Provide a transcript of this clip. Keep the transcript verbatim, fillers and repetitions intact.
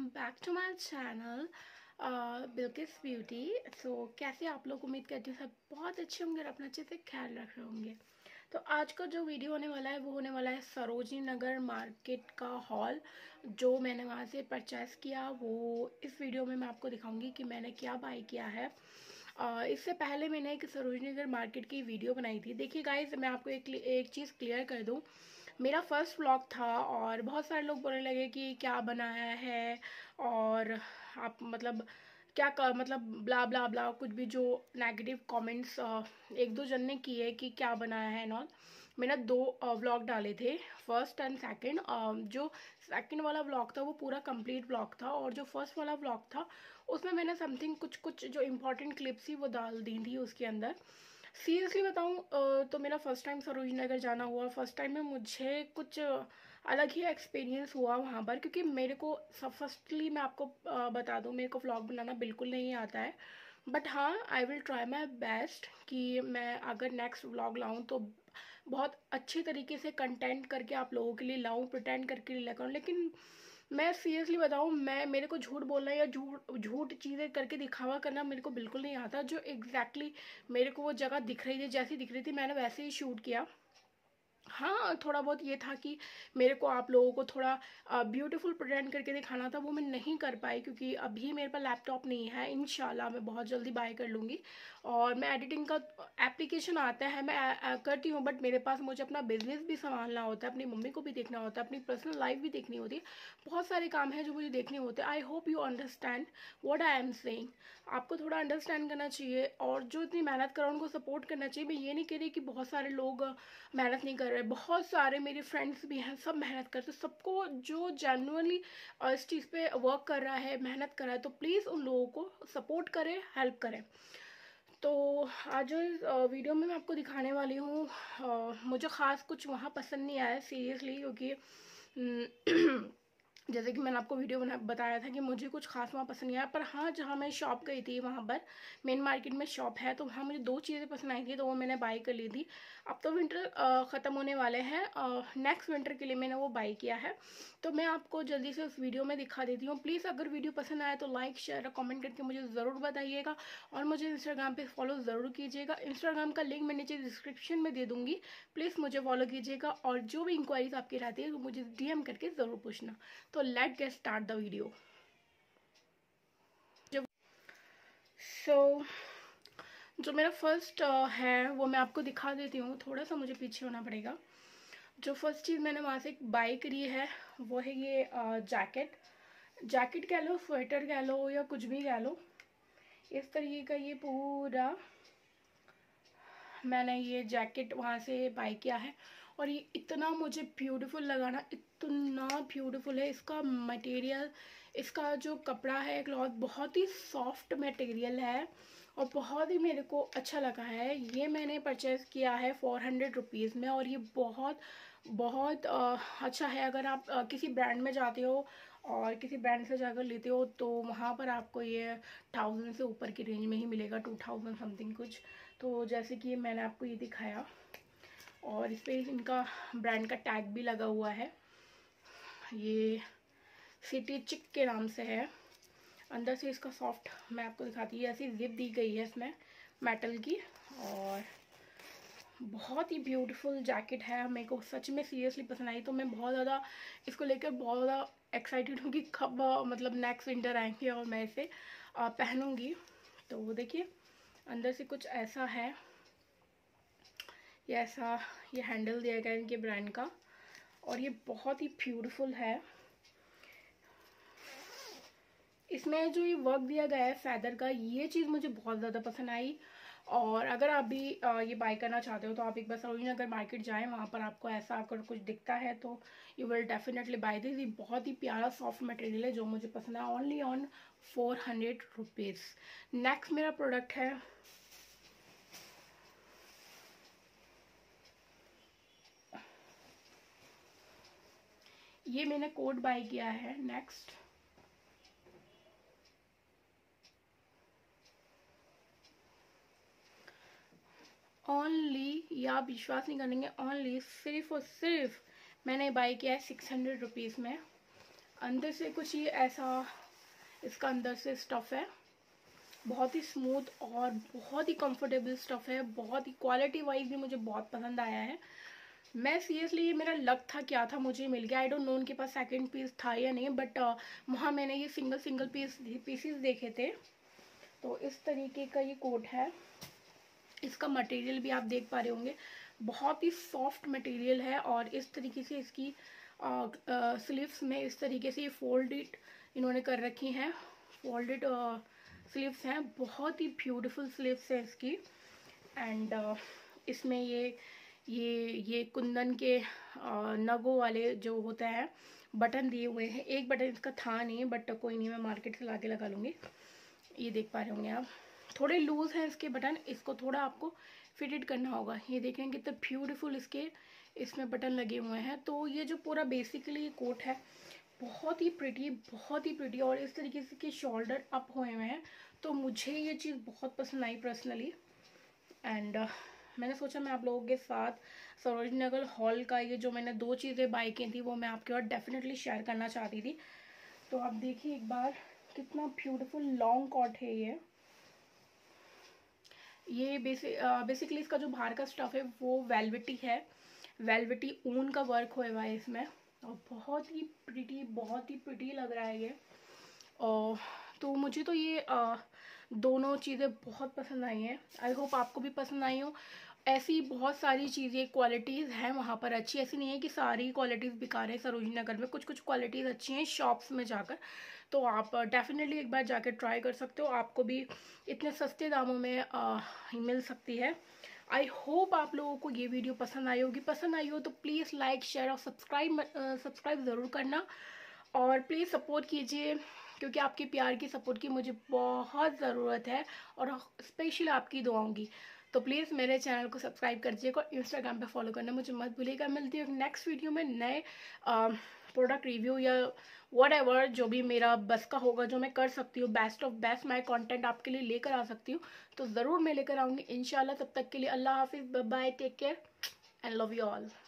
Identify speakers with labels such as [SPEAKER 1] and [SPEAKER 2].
[SPEAKER 1] Back to my channel Bilkis beauty. So कैसे आप लोग, उम्मीद करती हूँ सब बहुत अच्छे होंगे और अपना अच्छे से ख्याल रख रहे होंगे। तो आज का जो वीडियो होने वाला है वो होने वाला है सरोजनी नगर मार्केट का हॉल, जो मैंने वहाँ से परचेस किया। वो इस वीडियो में मैं आपको दिखाऊंगी कि मैंने क्या बाय किया है। Uh, इससे पहले मैंने एक सरोजनी नगर मार्केट की वीडियो बनाई थी। देखिए गाइस, मैं आपको एक एक चीज़ क्लियर कर दूँ, मेरा फर्स्ट व्लॉग था और बहुत सारे लोग बोलने लगे कि क्या बनाया है और आप मतलब क्या कर मतलब ब्ला ब्ला ब्ला कुछ भी, जो नेगेटिव कमेंट्स एक दो जन ने किए कि क्या बनाया है नॉल। मैंने दो व्लॉग डाले थे, फर्स्ट एंड सेकंड। जो सेकंड वाला व्लॉग था वो पूरा कंप्लीट व्लॉग था, और जो फर्स्ट वाला व्लॉग था उसमें मैंने समथिंग कुछ कुछ जो इम्पोर्टेंट क्लिप्स थी वो डाल दी थी उसके अंदर। सीरियसली बताऊँ तो मेरा फर्स्ट टाइम सरोजनी नगर जाना हुआ। फर्स्ट टाइम में मुझे कुछ अलग ही एक्सपीरियंस हुआ वहाँ पर, क्योंकि मेरे को सब फर्स्टली मैं आपको बता दूँ, मेरे को व्लॉग बनाना बिल्कुल नहीं आता है। बट हाँ, I will try my best कि मैं अगर नेक्स्ट व्लॉग लाऊँ तो बहुत अच्छे तरीके से कंटेंट करके आप लोगों के लिए लाऊँ, प्रिटेंड करके ले करूँ। लेकिन मैं सीरियसली बताऊँ, मैं मेरे को झूठ बोलना या झूठ झूठ चीज़ें करके दिखावा करना मेरे को बिल्कुल नहीं आता। जो एग्जैक्टली exactly मेरे को वो जगह दिख रही थी, जैसी दिख रही थी, मैंने वैसे ही शूट किया। हाँ, थोड़ा बहुत ये था कि मेरे को आप लोगों को थोड़ा ब्यूटीफुल प्रेजेंट करके दिखाना था, वो मैं नहीं कर पाई क्योंकि अभी मेरे पास लैपटॉप नहीं है। इंशाल्लाह मैं बहुत जल्दी बाय कर लूँगी। और मैं एडिटिंग का एप्लीकेशन आता है, मैं आ, आ, करती हूँ, बट मेरे पास मुझे अपना बिजनेस भी संभालना होता है, अपनी मम्मी को भी देखना होता है, अपनी पर्सनल लाइफ भी देखनी होती है। बहुत सारे काम हैं जो मुझे देखने होते हैं। I hope you understand what I am saying. आपको थोड़ा अंडरस्टैंड करना चाहिए, और जो इतनी मेहनत कर रहा है उनको सपोर्ट करना चाहिए। मैं ये नहीं कह रही कि बहुत सारे लोग मेहनत नहीं कर रहे, बहुत सारे मेरे फ्रेंड्स भी हैं, सब मेहनत करते। सबको जो जेन्युइनली इस चीज़ पे वर्क कर रहा है, मेहनत कर रहा है, तो प्लीज़ उन लोगों को सपोर्ट करें, हेल्प करें। तो आज जो इस वीडियो में मैं आपको दिखाने वाली हूँ, मुझे ख़ास कुछ वहाँ पसंद नहीं आया सीरियसली, क्योंकि जैसे कि मैंने आपको वीडियो बना बताया था कि मुझे कुछ खास वहाँ पसंद नहीं आया। पर हाँ, जहाँ मैं शॉप गई थी वहाँ पर मेन मार्केट में शॉप है, तो वहाँ मुझे दो चीज़ें पसंद आई थी, तो वो मैंने बाई कर ली थी। अब तो विंटर ख़त्म होने वाले हैं, नेक्स्ट विंटर के लिए मैंने वो बाई किया है। तो मैं आपको जल्दी से उस वीडियो में दिखा देती हूँ। प्लीज़ अगर वीडियो पसंद आए तो लाइक शेयर और कमेंट करके मुझे ज़रूर बताइएगा, और मुझे इंस्टाग्राम पे फॉलो ज़रूर कीजिएगा। इंस्टाग्राम का लिंक मैं नीचे डिस्क्रिप्शन में दे दूँगी, प्लीज़ मुझे फॉलो कीजिएगा। और जो भी इंक्वायरीज आपकी रहती है तो मुझे डी एम करके ज़रूर पूछना। तो let get start the video. So so, जो मेरा फर्स्ट है वो मैं आपको दिखा देती हूँ। थोड़ा सा मुझे पीछे होना पड़ेगा। जो फर्स्ट चीज़ मैंने वहाँ से बाई करी है वो है ये जैकेट। जैकेट कह लो, स्वेटर कह लो, या कुछ भी कह लो, इस तरीके का ये पूरा मैंने ये जैकेट वहाँ से बाई किया है। और ये इतना मुझे ब्यूटीफुल लगा ना, इतना ब्यूटीफुल है। इसका मटेरियल, इसका जो कपड़ा है, क्लॉथ बहुत ही सॉफ्ट मटेरियल है और बहुत ही मेरे को अच्छा लगा है। ये मैंने परचेज़ किया है फोर हंड्रेड रुपीज़ में, और ये बहुत बहुत आ, अच्छा है। अगर आप आ, किसी ब्रांड में जाते हो और किसी ब्रांड से जाकर लेते हो तो वहाँ पर आपको ये थाउजेंड से ऊपर की रेंज में ही मिलेगा, टू थाउजेंड समथिंग कुछ। तो जैसे कि मैंने आपको ये दिखाया, और इस पर इनका ब्रांड का टैग भी लगा हुआ है, ये सिटी चिक के नाम से है। अंदर से इसका सॉफ्ट मैं आपको दिखाती हूँ, ऐसी जिप दी गई है इसमें मेटल की, और बहुत ही ब्यूटीफुल जैकेट है। मेरे को सच में सीरियसली पसंद आई, तो मैं बहुत ज़्यादा इसको लेकर बहुत ज़्यादा एक्साइटेड हूँ कि कब मतलब नेक्स्ट विंटर आएंगे और मैं इसे पहनूँगी। तो वो देखिए, अंदर से कुछ ऐसा है, ये ऐसा ये हैंडल दिया गया है इनके ब्रांड का, और ये बहुत ही ब्यूटीफुल है। इसमें जो ये वर्क दिया गया है फैदर का, ये चीज़ मुझे बहुत ज़्यादा पसंद आई। और अगर आप भी ये बाय करना चाहते हो तो आप एक बार सरोजनी नगर मार्केट जाएं, वहाँ पर आपको ऐसा अगर कुछ दिखता है तो you will definitely buy this. ये बहुत ही प्यारा सॉफ्ट मटेरियल है जो मुझे पसंद है। Only on four hundred rupees. Next मेरा प्रोडक्ट है ये, मैंने कोट बाय किया है। नेक्स्ट ओनली, ये आप विश्वास नहीं करेंगे, ओनली सिर्फ और सिर्फ मैंने बाय किया है सिक्स हंड्रेड रुपीज़ में। अंदर से कुछ ये ऐसा इसका अंदर से स्टफ़ है, बहुत ही स्मूथ और बहुत ही कंफर्टेबल स्टफ़ है, बहुत ही क्वालिटी वाइज भी मुझे बहुत पसंद आया है। मैं सीरियसली, ये मेरा लक था, क्या था, मुझे मिल गया। आई डोंट नो उनके पास सेकंड पीस था या नहीं, बट uh, वहाँ मैंने ये सिंगल सिंगल पीस पीसीस देखे थे। तो इस तरीके का ये कोट है। इसका मटेरियल भी आप देख पा रहे होंगे, बहुत ही सॉफ्ट मटेरियल है। और इस तरीके से इसकी स्लीव्स में इस तरीके से ये फोल्डेड इन्होंने कर रखी हैं, फोल्डेड स्लीव्स हैं, बहुत ही ब्यूटीफुल स्लीव्स हैं इसकी। एंड uh, इसमें ये ये ये कुंदन के नगों वाले जो होता है बटन दिए हुए हैं। एक बटन इसका था नहीं, बट कोई नहीं, मैं मार्केट से लाके लगा लूँगी। ये देख पा रहे होंगे आप, थोड़े लूज हैं इसके बटन, इसको थोड़ा आपको फिटेड करना होगा। ये देखें कितने ब्यूटीफुल इसके इसमें बटन लगे हुए हैं। तो ये जो पूरा बेसिकली ये कोट है बहुत ही प्रिटी, बहुत ही प्रिटी। और इस तरीके से कि शोल्डर अप हुए हुए हैं, तो मुझे ये चीज़ बहुत पसंद आई पर्सनली। एंड uh, मैंने सोचा मैं आप लोगों के साथ सरोजनी नगर हॉल का ये जो मैंने दो चीज़ें बाई की थी वो मैं आपके साथ डेफिनेटली शेयर करना चाहती थी। तो आप देखिए एक बार, कितना ब्यूटीफुल लॉन्ग कॉट है ये ये बेसिक बेसिकली इसका जो बाहर का स्टफ़ है वो वेलवेटी है, वेलवेटी ऊन का वर्क हुआ हुआ है इसमें, और बहुत ही प्रिटी, बहुत ही प्रिटी लग रहा है ये। और तो मुझे तो ये आ, दोनों चीज़ें बहुत पसंद आई हैं। आई होप आपको भी पसंद आई हो। ऐसी बहुत सारी चीज़ें, क्वालिटीज़ हैं वहाँ पर अच्छी, ऐसी नहीं है कि सारी क्वालिटीज़ बेकार है। सरोजनी नगर में कुछ कुछ क्वालिटीज़ अच्छी हैं शॉप्स में जाकर, तो आप डेफिनेटली एक बार जाकर ट्राई कर सकते हो, आपको भी इतने सस्ते दामों में आ, मिल सकती है। आई होप आप लोगों को ये वीडियो पसंद आई होगी। पसंद आई हो तो प्लीज़ लाइक, शेयर और सब्सक्राइब सब्सक्राइब ज़रूर करना, और प्लीज़ सपोर्ट कीजिए, क्योंकि आपके प्यार की सपोर्ट की मुझे बहुत ज़रूरत है, और स्पेशली आपकी दुआओं की। तो प्लीज़ मेरे चैनल को सब्सक्राइब कर दीजिएगा और इंस्टाग्राम पे फॉलो करना मुझे मत भूलिएगा। मिलती हूँ नेक्स्ट वीडियो में नए प्रोडक्ट रिव्यू या व्हाटएवर, जो भी मेरा बस का होगा, जो मैं कर सकती हूँ, बेस्ट ऑफ बेस्ट मैं कंटेंट आपके लिए लेकर आ सकती हूँ, तो ज़रूर मैं लेकर आऊँगी इंशाल्लाह। तब तक के लिए अल्लाह हाफिज़, bye bye, take care and love you all.